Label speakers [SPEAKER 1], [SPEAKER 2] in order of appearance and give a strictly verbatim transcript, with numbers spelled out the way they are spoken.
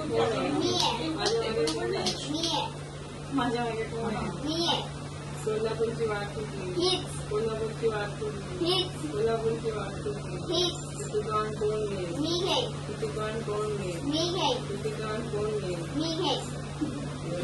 [SPEAKER 1] मी आहे.
[SPEAKER 2] माझ्या मागे कोण आहे?
[SPEAKER 1] मी आहे.
[SPEAKER 2] माझ्या मागे कोण आहे?
[SPEAKER 1] मी आहे.
[SPEAKER 2] सोलापूरची वाट तुटली.
[SPEAKER 1] हीच.
[SPEAKER 2] कोल्हापूरची वाट तुटली.
[SPEAKER 1] हीच.
[SPEAKER 2] कोल्हापूरची वाट तुटली.
[SPEAKER 1] हीच.
[SPEAKER 2] टिकाण कोण घेईल?
[SPEAKER 1] मी घे.
[SPEAKER 2] टिकाण कोण घेईल?
[SPEAKER 1] मी घे.
[SPEAKER 2] टिकाण कोण घेईल?
[SPEAKER 1] मी घे.